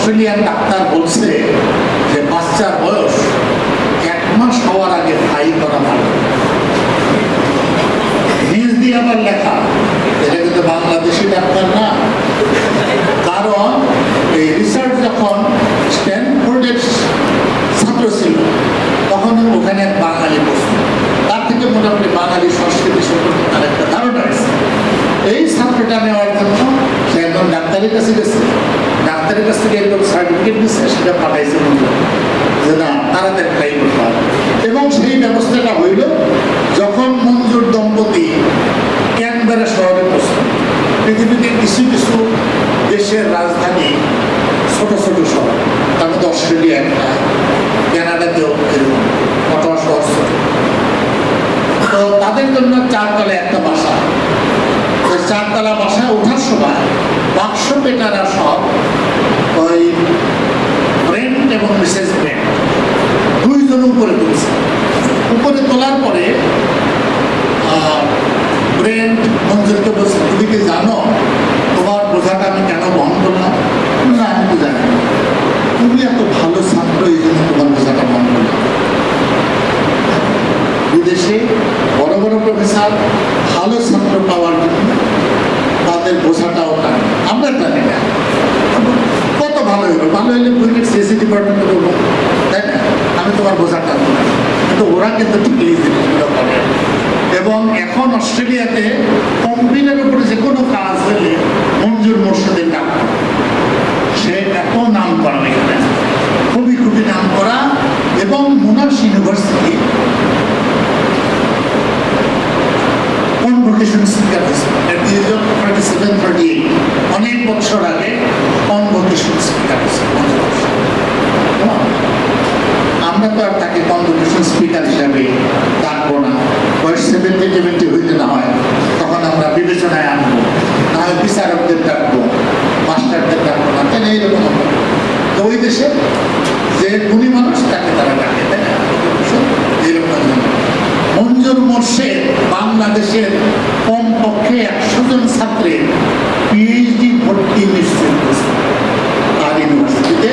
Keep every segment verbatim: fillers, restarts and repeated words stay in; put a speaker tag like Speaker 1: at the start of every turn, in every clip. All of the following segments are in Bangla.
Speaker 1: অস্ট্রেলিয়ান ডাক্তার বলছে যে বাচ্চার বয়স এক মাস হওয়ার আগে ফাই করা ভালো। নিজ দিয়ে আবার লেখা, এটা কিন্তু বাংলাদেশি ডাক্তার না। কারণ এই রিসার্চ যখন স্ট্যানফোর্ডের ছাত্র ছিল তখন ওখানে বাঙালি বসত, তার থেকে মোটামুটি বাঙালি সংস্কৃতি সম্পর্কে তার একটা ধারণা আছে। এই ছাত্রটা নেওয়ার জন্য সে একজন ডাক্তারের কাছে গেছে, ডাক্তারের কাছ থেকে একদম সার্টিফিকেট দিচ্ছে, সেটা পাঠাইছে বন্ধু যে না তাড়াতাড়ি ট্রাই করতে হবে। এবং সেই ব্যবস্থাটা হইল যখন মঞ্জুর দম্পতি ক্যানবেরা শহরে পৌঁছল। পৃথিবীতে কিছু কিছু দেশের রাজধানী ছোট ছোট শহর, তার মধ্যে অস্ট্রেলিয়া একটা, কানাডাতেও এরকম অটোয়া শহর ছোট। তো তাদের জন্য চারতলা একটা বাসা, ওই চারতলা বাসায় ওঠার সময় বাক্স পেটারা সব ওই ব্রেন্ট এবং মিসেস ব্রেন্ট দুইজন উপরে তুলছে। উপরে তোলার পরে ব্রেন্ট মঞ্জুরকে বলছে, তুমি কি জানো তোমার বোঝাটা আমি কেন বহন করলাম? না আমি তো জানি, তুমি এত ভালো ছাত্র এই জন্য তোমার বোঝাটা বহন করলাম। বিদেশে বড় বড় প্রফেসর ভালো ছাত্র পাওয়ার জন্য তাদের বোঝাটাও টানে, আমরা জানি না কত ভালো হইলো, ভালো হইলে বুয়েটের সিএসি ডিপার্টমেন্টে বলবো, তাই না? আমি তোমার বোঝা টানবো না, কিন্তু ওরা কিন্তু ঠিক এই জিনিসগুলো করে। এবং এখন অস্ট্রেলিয়াতে কম্পিউটারের উপরে যে কোনো কাজ হলে মঞ্জুর মোর্শেদের ডাক, সে এত নাম করা এখানে, খুবই খুবই নাম করা। এবং মোনাশ ইউনিভার্সিটি কনভোকেশন স্পিকার হয়েছে অনেক বছর আগে, কনভোকেশন স্পিকার হয়েছে। আমরা তো আর তাকে কনভোকেশন স্পিকার হিসাবে ডাকবো না, বয়স সেভেন্টি টেভেন্টি হইতে না হয় তখন আমরা বিবেচনায় আনবো, না হয় বিচারকদের ডাকবো, মাস্টারদের ডাকবো না, তাই না? এইরকম তো ওই দেশে যে গুণী মানুষ তাকে তারা ডাকে, তাই না? এইরকম মঞ্জুর মোর্শেদ বাংলাদেশের কমপক্ষে একশো জন ছাত্রের পিএইচডি ভর্তি নিশ্চিত করছে তার ইউনিভার্সিটিতে।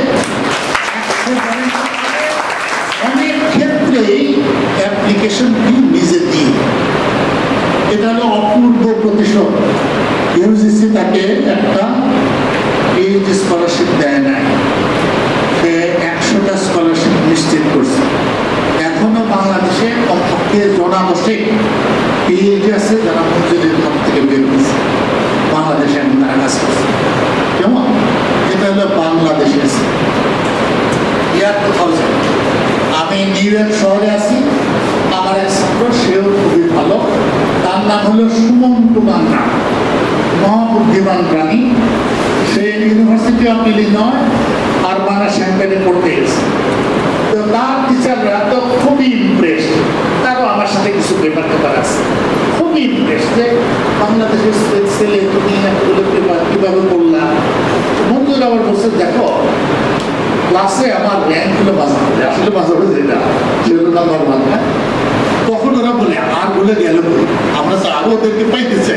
Speaker 1: অনেক ক্ষেত্রেই অ্যাপ্লিকেশন ফি নিজে দিয়ে, এটা হলো অপূর্ব প্রতিশোধ। ইউজিসি তাকে একটা পিএইচডি স্কলারশিপ দেয় নাই, সে একশোটা স্কলারশিপ নিশ্চিত করছে। এখনো বাংলাদেশে কমপক্ষে জনা বসে পিএইচডি আছে যারা মঞ্জুরের পর থেকে বের হয়েছে, বাংলাদেশে এখন তারা কাজ করছে। কেমন? এটা হলো বাংলাদেশের ইয়ার টু থাউজেন্ড। আমি নিউ ইয়র্ক শহরে আছি, আমার এক ছাত্র, সেও খুবই ভালো, তার নাম হলো সুমন কুমার নাম, মহাবুদ্ধিমান প্রাণী। সে ইউনিভার্সিটি অফ ইলিনয় আরবানা শ্যাম্পেনে পড়তে গেছে। তো তার টিচাররা তো খুবই ইমপ্রেস, তারও আমার সাথে কিছু পেপার পেপার আছে, খুবই ইমপ্রেস যে বাংলাদেশের ছেলে তুমি এতগুলো পেপার কীভাবে পড়লাম। বন্ধুর আবার বলছে, দেখো ক্লাসে আমার র্যাঙ্ক হলো বাজার হবে, আসলে বাজার হবে যেটা সেগুলো নাম্বার ওয়ান না। তখন ওরা বলে আর বলে গেল, আমরা তো আরো ওদেরকে পাইতে চাই।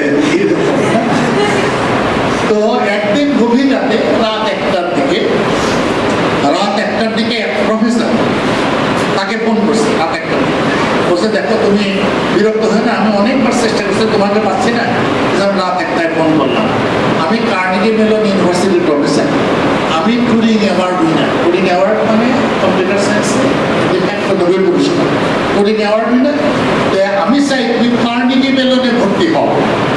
Speaker 1: তো একদিন গভীর রাতে রাত একটার দিকে রাত একটার দিকে এক প্রফেসর তাকে ফোন করছে, রাত একটা বলছে, দেখো তুমি বিরক্ত হয় না, আমি অনেকবার চেষ্টা করছি, তোমাকে পাচ্ছি না, রাত একটায় ফোন করলাম। আমি কার্নেগি মেলন ইউনিভার্সিটির প্রফেসর, আমি Turing award winner. Turing award মানে কম্পিউটার সায়েন্সে একটা নোবেল পুরস্কার, টুরিং অ্যাওয়ার্ড উইনার। আমি চাই তুমি কার্নেগি মেলনে ভর্তি হও,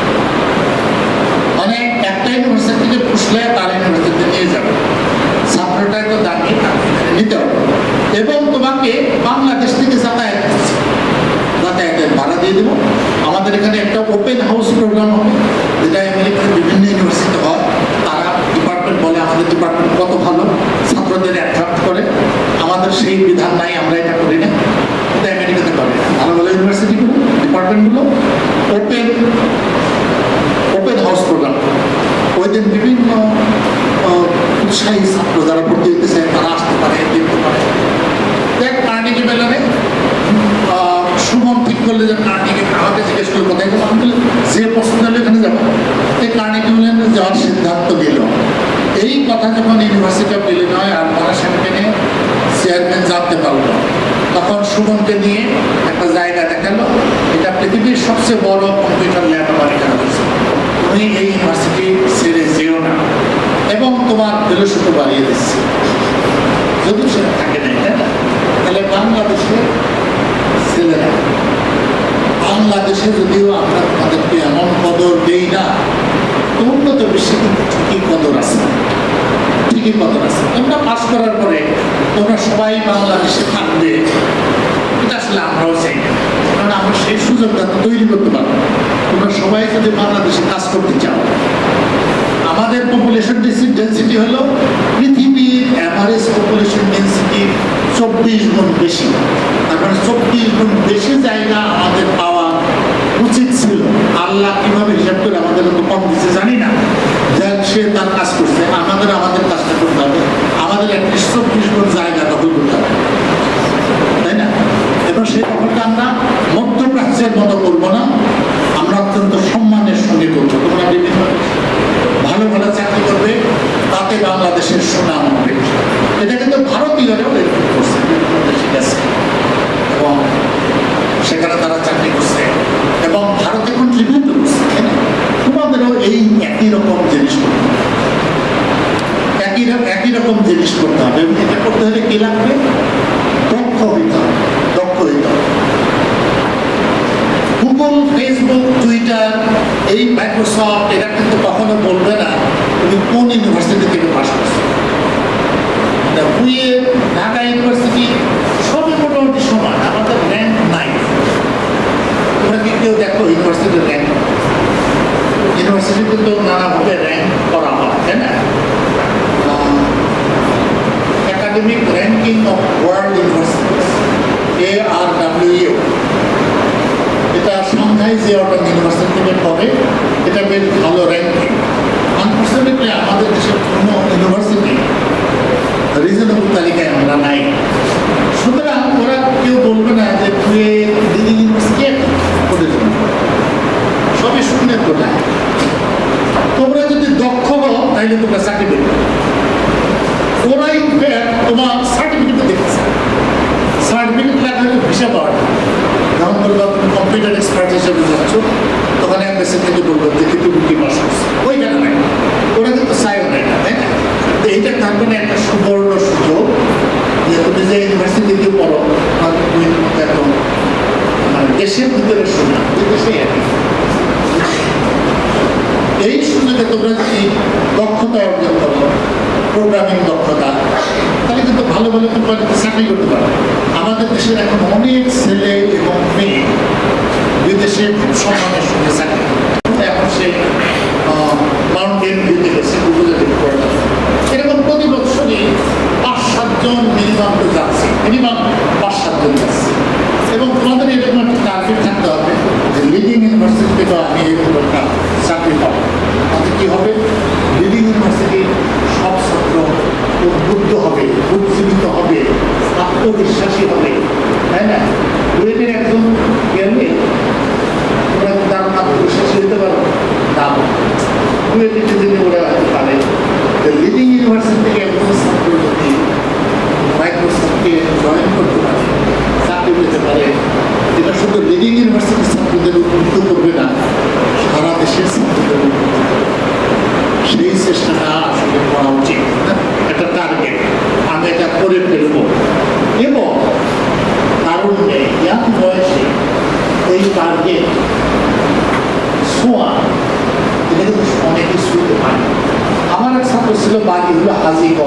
Speaker 1: মানে একটা ইউনিভার্সিটিকে পুষলে তার ইউনিভার্সিটিতে নিয়ে যাবে, ছাত্রটা তো দামি নিতে হবে। এবং তোমাকে বাংলাদেশ থেকে যাতায়াত যাতায়াতের ভাড়া দিয়ে দেবো। আমাদের এখানে একটা ওপেন হাউস প্রোগ্রাম হবে, যেটা আমেরিকার বিভিন্ন ইউনিভার্সিটি হয়, তারা ডিপার্টমেন্ট বলে আমাদের ডিপার্টমেন্ট কত ভালো, ছাত্রদের অ্যাট্রাক্ট করে। আমাদের সেই বিধান নাই, আমরা এটা করি না, এটা আমেরিকাতে করে। ভালো ভালো ইউনিভার্সিটিগুলো ডিপার্টমেন্টগুলো ওপেন ওপেন হাউস প্রোগ্রাম, ওই দিন বিভিন্ন উৎসাহী ছাত্র যারা ভর্তি হতে চায় তারা আসতে পারে, দেখতে পারে। দেখ কার্নেগি মেলনে সুমন ঠিক করলে যে কার্নেগি, আমাকে জিজ্ঞেস করলো কোথায় যাবো, আমি যে পছন্দ হলে এখানে যাবো। এই কার্নেগি মেলনে যাওয়ার সিদ্ধান্ত নিল। এই কথা কথা যখন ইউনিভার্সিটি অফ ইলিনয় আর মহাশানকে চেয়ারম্যান জানতে পারলো, তখন সুমনকে নিয়ে একটা জায়গা দেখালো, এটা পৃথিবীর সবচেয়ে বড় কম্পিউটার ল্যাব আমার এখানে হয়েছে, তুমি এই ইউনিভার্সিটি ছেড়ে যেও না এবং তোমার ফেলোশিপও বাড়িয়ে দিচ্ছে। যদি সেটা থাকে না, তাই না? তাহলে বাংলাদেশের ছেলেরা, বাংলাদেশে যদিও আমরা তাদেরকে এমন কদর দেই না, উন্নত বিশ্বে কিন্তু ঠিকই কদর আছে, ঠিকই কদর আছে। তোমরা পাস করার পরে তোমরা সবাই বাংলাদেশে থাকবে, এটা আসলে আমরাও চাই না, কারণ আমরা সেই সুযোগটা তৈরি করতে পারবো। তোমরা সবাই যদি বাংলাদেশে কাজ করতে চাও, আমাদের পপুলেশন ডেন্সিটি হলো পৃথিবীর অ্যাভারেজ পপুলেশন ডেন্সিটি চব্বিশ গুণ বেশি। তার মানে চব্বিশ গুণ বেশি জায়গা আমাদের পাওয়া উচিত ছিল। আল্লাহ কিভাবে হিসাব করে আমাদের তো কম দিচ্ছে জানি না, যার সে তার কাজ করছে, আমাদের আমাদের কাজটা করতে হবে, আমাদের একত্রিশ চব্বিশ গুণ জায়গা দখল করতে হবে, তাই না? এবার সেই দখলটা আমরা মধ্যপ্রাচ্যের মতো করবো না, আমরা অত্যন্ত সম্মানের সঙ্গে করবো। তোমরা বিভিন্ন ভালো ভালো চাকরি করবে, তাতে বাংলাদেশের সুনাম হবে। এটা কিন্তু ভারতীয়রাও এরকম করছে, ঠিক আছে, এবং সেখানে তারা চাকরি করছে এবং ভারতে কন্ট্রিবিউট করছে, তাই না? তোমাদেরও এই একই রকম জিনিস করতে হবে, একই একই রকম জিনিস করতে হবে। এটা করতে হলে কি লাগবে? দক্ষ হইতে হবে, দক্ষ হইতে হবে। গুগল, ফেসবুক, টুইটার, এই মাইক্রোসফট এরা কিন্তু কখনো বলবে না তুমি কোন ইউনিভার্সিটি থেকে পাস করছো। বুয়ে, ঢাকা ইউনিভার্সিটি সবই মোটামুটি সমান, আমাদের র্যাঙ্ক নাই। তোমরা কি কেউ দেখো ইউনিভার্সিটির র্যাঙ্ক? ইউনিভার্সিটি কিন্তু নানাভাবে র্যাঙ্ক করা হয়, তাই না? Academic ranking of world universities, A R W U, এটা সাংহাই জিয়াওটং ইউনিভার্সিটি থেকে পড়ে, এটা বেশ ভালো র্যাঙ্কিং। আনফর্চুনেটলি আমাদের দেশের কোনো ইউনিভার্সিটি রিজনেবল তালিকায় আমরা নাই। সুতরাং ওরা কেউ বলবে না যে তুই দিদি ইউনিভার্সিটি ওদের জন্য সবই শূন্যের কোটায়। তোমরা যদি দক্ষ হও তাহলে তোমরা চাকরি পেতে, ওরাই তোমার সার্টিফিকেট দেখতেছে, সার্টিফিকেট লেখা হলে ভিসা পাওয়া। যেমন বলবো তুমি কম্পিউটার এক্সপার্ট হিসেবে যাচ্ছ, তখন এমএসসি থেকে বলবো দেখি তুমি কি পাস করছো, ওইখানে নাই, ওরা কিন্তু চাইও নাই না, তাই না? তো এইটা তার মানে একটা সুবর্ণ সুযোগ যে তুমি যে ইউনিভার্সিটিতে পড়ো, তুমি এখন মানে দেশের ভিতরে শোনা, দেশে একই। এই সুযোগে তোমরা যদি দক্ষতা অর্জন করো, প্রোগ্রামিং দক্ষতা, তাহলে কিন্তু ভালো ভালো কোম্পানিতে চাকরি করতে পারো। আমাদের দেশের এখন অনেক ছেলে এবং মেয়ে বিদেশে খুব সম্মানের সঙ্গে চাকরি, এখন সে মাউন্টেন ভিউতে গেছে, গুগলে এরকম প্রতি বছরই পাঁচ সাতজন মিনিমাম তো যাচ্ছে, মিনিমাম পাঁচ সাতজন যাচ্ছে। এবং তোমাদের এরকম একটা টার্গেট থাকতে হবে যে লিডিং ইউনিভার্সিটি থেকে আমি এরকম একটা চাকরি পাবো। তাতে কী হবে? লিডিং ইউনিভার্সিটি সব ছাত্র উদ্বুদ্ধ হবে, উজ্জীবিত হবে, আত্মবিশ্বাসী হবে, তাই না? বুয়েটের একজন গেলে ওরা তার আত্মবিশ্বাসী হতে পারো না, বুয়েটে যদি ওরা পারে। লিডিং ইউনিভার্সিটি থেকে একজন ছাত্র যদি মাইক্রোসফটকে জয়েন করতে পারে, চাকরি পেতে পারে, এটা শুধু লিডিং ইউনিভার্সিটির ছাত্রদের উদ্বুদ্ধ করবে না, সারা দেশের ছাত্রদের উদ্বুদ্ধ করবে। সেই চেষ্টাটা আসলে করা উচিত, একটা টার্গেট আমি এটা করে ফেলবো। এবং কারণ ইয়াং বয়সে এই টার্গেট ছোঁয়া, এটা কিন্তু অনেকে শুনতে পারে। আমার এক ছাত্র ছিল, বাড়ি হলো হাজি।